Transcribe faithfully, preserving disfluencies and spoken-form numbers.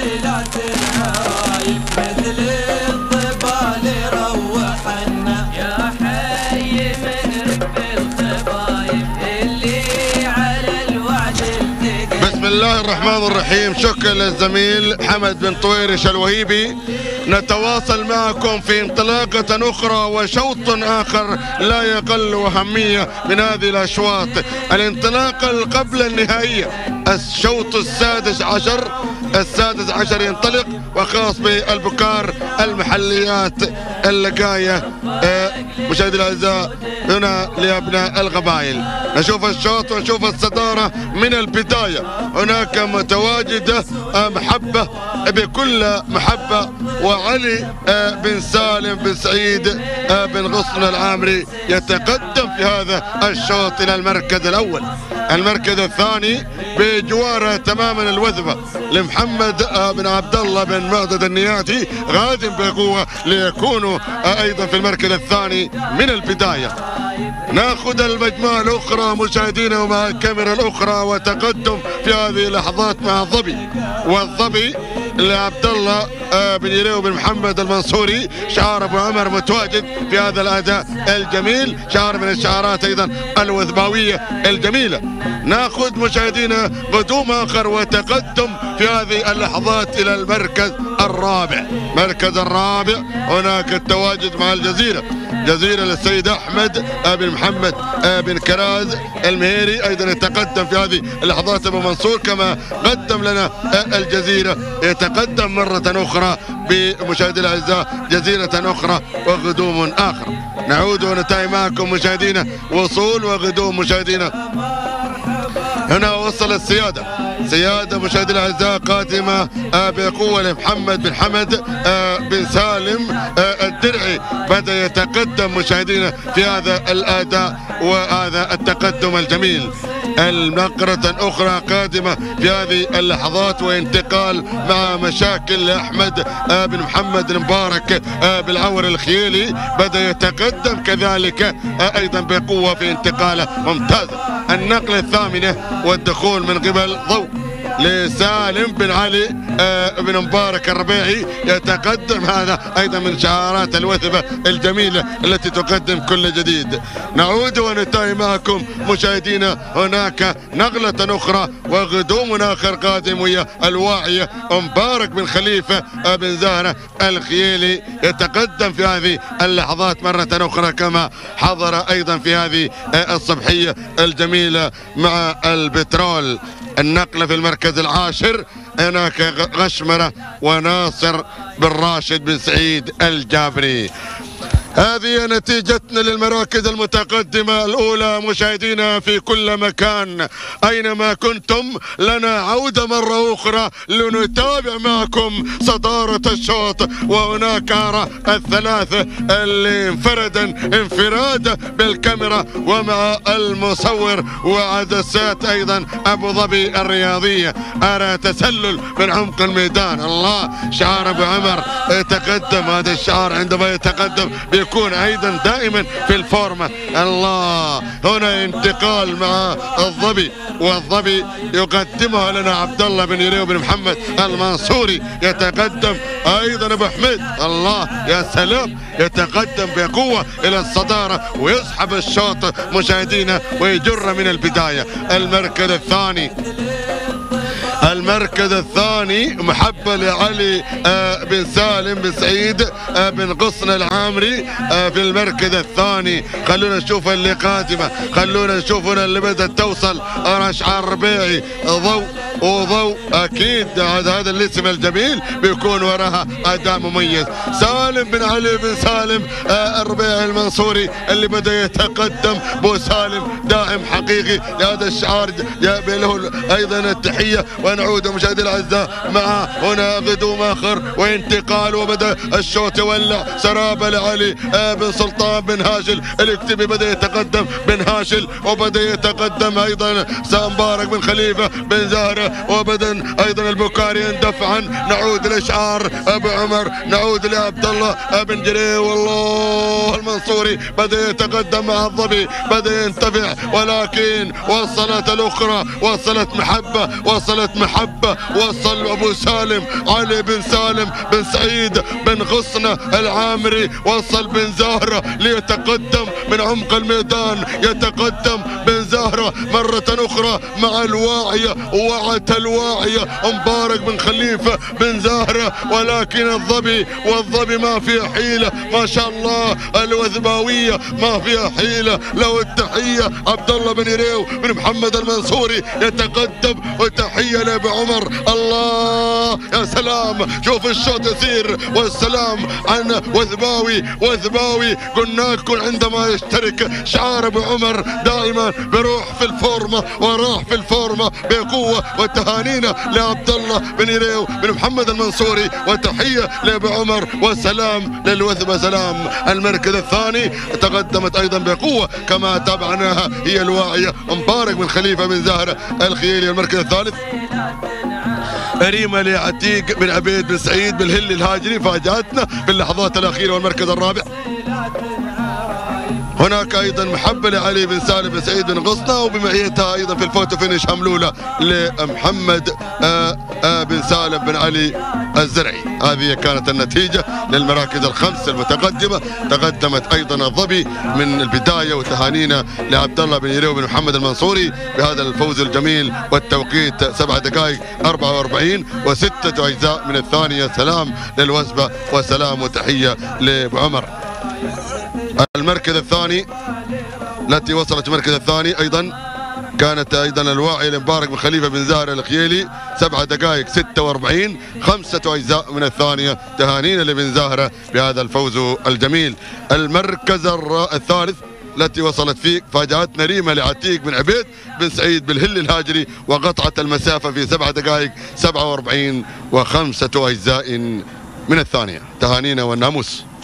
ليلات الهوايب مثل الضبال روحنا يا حي من رب الخبايب اللي على الوعد التقى. بسم الله الرحمن الرحيم. شكرا للزميل حمد بن طويرش الوهيبي. نتواصل معكم في انطلاقة أخرى وشوط آخر لا يقل أهمية من هذه الأشواط. الانطلاقة قبل النهائية الشوط السادس عشر السادس عشر ينطلق، وخاص بالبكار المحليات اللقاية. آه مشاهدي الأعزاء هنا لأبناء القبائل نشوف الشوط ونشوف الصدارة من البداية. هناك متواجدة آه محبة بكل محبة، وعلي آه بن سالم بن سعيد آه بن غصن العامري يتقدم في هذا الشوط إلى المركز الأول. المركز الثاني بجواره تماما الوثبة لمحمد آه بن عبد الله بن معدد النياتي غازم بقوة ليكونوا آه أيضا في المركز الثاني من البداية. ناخذ المجموعة الأخرى مشاهدينا ومع الكاميرا الأخرى، وتقدم في هذه اللحظات مع الظبي، والظبي لعبد الله بن يريو بن محمد المنصوري. شعار ابو عمر متواجد في هذا الاداء الجميل، شعار من الشعارات ايضا الوثباويه الجميله. ناخذ مشاهدينا قدوم اخر وتقدم في هذه اللحظات الى المركز الرابع. المركز الرابع هناك التواجد مع الجزيره، جزيره للسيد احمد بن محمد بن كراز المهيري، ايضا يتقدم في هذه اللحظات ابو منصور كما قدم لنا الجزيره. يتقدم مره اخرى بمشاهدي الاعزاء جزيره اخرى وقدوم اخر. نعود وننتهي معكم مشاهدينا وصول وقدوم مشاهدينا. هنا وصل السياده، سياده مشاهدي الاعزاء قادمه بقوه لمحمد بن حمد بن سالم الدرعي. بدا يتقدم مشاهدينا في هذا الاداء وهذا التقدم الجميل. النقرة أخرى قادمة في هذه اللحظات وانتقال مع مشاكل لأحمد بن محمد المبارك بالعور الخيالي. بدأ يتقدم كذلك أيضا بقوة في انتقاله ممتازة. النقلة الثامنة والدخول من قبل ضوء لسالم بن علي آه بن مبارك الربيعي. يتقدم هذا ايضا من شعارات الوثبه الجميله التي تقدم كل جديد. نعود وننتهي معكم مشاهدينا. هناك نقله اخرى وقدوم اخر قادم ويا الواعيه مبارك بن خليفه آه بن زهره الخيالي. يتقدم في هذه اللحظات مره اخرى كما حضر ايضا في هذه آه الصبحيه الجميله مع البترول. النقلة في المركز العاشر هناك غشمرة وناصر بن راشد بن سعيد الجابري. هذه نتيجتنا للمراكز المتقدمة الأولى مشاهدينا في كل مكان أينما كنتم. لنا عودة مرة أخرى لنتابع معكم صدارة الشوط. وهناك أرى الثلاثة اللي انفردا انفرادا بالكاميرا ومع المصور وعدسات أيضا أبو ظبي الرياضية. أرى تسلل من عمق الميدان. الله، شعار أبو عمر يتقدم. هذا الشعار عندما يتقدم يكون ايضا دائما في الفورمه. الله، هنا انتقال مع الظبي، والظبي يقدمها لنا عبد الله بن يريو بن محمد المنصوري. يتقدم ايضا ابو حميد. الله يا سلام، يتقدم بقوه الى الصداره ويسحب الشوط مشاهدينا ويجر من البدايه. المركز الثاني المركز الثاني محبة لعلي آه بن سالم بن سعيد آه بن غصن العامري آه في المركز الثاني. خلونا نشوف اللي قادمة، خلونا نشوف هنا اللي بدأت توصل. أرى شعار ربيعي ضوء وضوء أكيد هذا هذا الاسم الجميل بيكون وراها أداء مميز. سالم بن علي بن سالم آه الربيعي المنصوري اللي بدأ يتقدم. بو سالم داعم حقيقي لهذا الشعار، له أيضا التحية. ونعود مشاهدي الاعزاء مع هنا قدوم اخر وانتقال. وبدا الشوط يولع. سرابه لعلي بن سلطان بن هاشل الاكتبي بدا يتقدم بن هاشل، وبدا يتقدم ايضا مبارك بن خليفه بن زهره الثانية وبدن أيضا البكاري يندفعا. نعود لإشعار أبو عمر، نعود لعبد الله بن جرير والله المنصوري بدأ يتقدم مع الظبي، بدأ ينتفع ولكن وصلت الأخرى، وصلت محبة، وصلت محبة، وصل أبو سالم علي بن سالم بن سعيد بن غصنة العامري، وصل بن زهرة ليتقدم من عمق الميدان، يتقدم بن زهرة مرة أخرى مع الواعية، وعت الواعية مبارك بن خليفة بن زهرة، ولكن الظبي والظبي ما فيها حيلة، ما شاء الله الوثباوية ما فيها حيلة. لو التحية عبد الله بن يريو بن محمد المنصوري يتقدم، وتحية لأبو عمر. الله يا سلام، شوف الشوط يسير والسلام عن وثباوي. وثباوي قلنا لكم عندما يشترك شعار ابو عمر دائما بروح في الفورمه وراح في الفورمه بقوه. وتهانينا لعبد الله بن يريو بن محمد المنصوري، وتحيه لابو عمر وسلام للوثبه سلام. المركز الثاني تقدمت ايضا بقوه كما تابعناها هي الواعيه مبارك بن خليفه بن زهره الخيلي. المركز الثالث ريما لعتيق بن عبيد بن سعيد بالهلي الهاجري فاجأتنا في اللحظات الأخيرة. والمركز الرابع هناك ايضا محبه لعلي بن سالم بن سعيد بن غصنة، وبمعيتها ايضا في الفوتو فينش هملوله لمحمد آآ آآ بن سالم بن علي الزرعي. هذه كانت النتيجه للمراكز الخمس المتقدمه. تقدمت ايضا الظبي من البدايه، وتهانينا لعبد الله بن يريو بن محمد المنصوري بهذا الفوز الجميل. والتوقيت سبع دقائق أربعة وأربعين وستة اجزاء من الثانيه. سلام للوثبه وسلام وتحيه لابو عمر. المركز الثاني التي وصلت المركز الثاني ايضا كانت ايضا الواعي لمبارك بن خليفه بن زهر الخيلي، سبع دقائق ستة وأربعين خمسة اجزاء من الثانيه. تهانينا لبن زهره بهذا الفوز الجميل. المركز الثالث التي وصلت فيه فاجأتنا ريما لعتيق بن عبيد بن سعيد بالهلي الهاجري، وقطعت المسافه في سبع دقائق سبعة وأربعين وخمسة اجزاء من الثانيه. تهانينا والناموس.